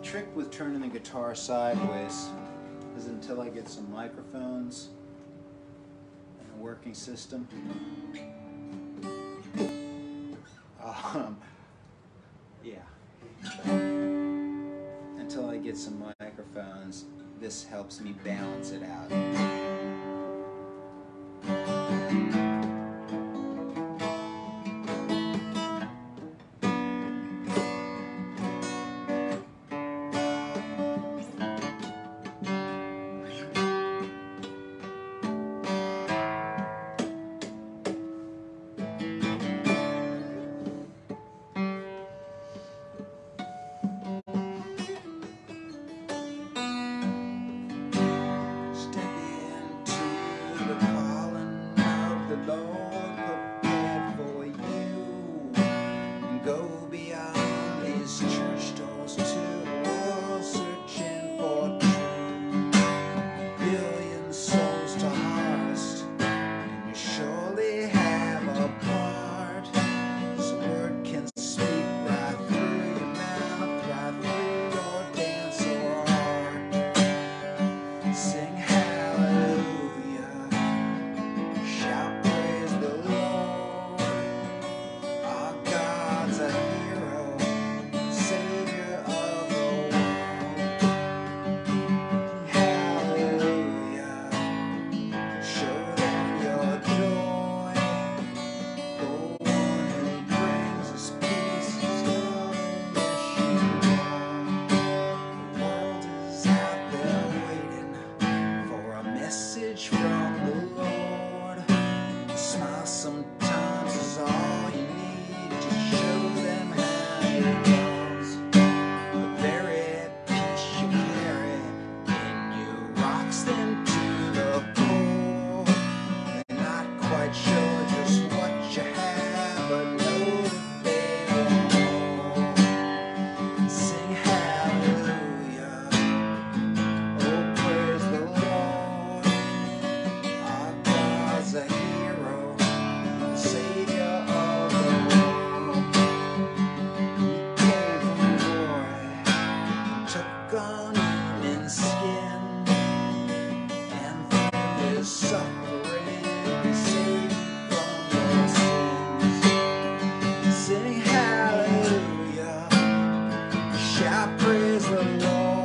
trick with turning the guitar sideways is until I get some microphones and a working system. Yeah. Until I get some microphones, this helps me balance it out. From the Lord, a smile sometimes is all you need to show them how it goes. The very peace you carry in you rocks them to the core. They're not quite sure just what you have, but know that they know. Sing hallelujah, oh praise the Lord. A hero, savior of the world. He came from glory, took on human skin, and through his suffering he saved you from your sins. Sing hallelujah, shout praise the Lord.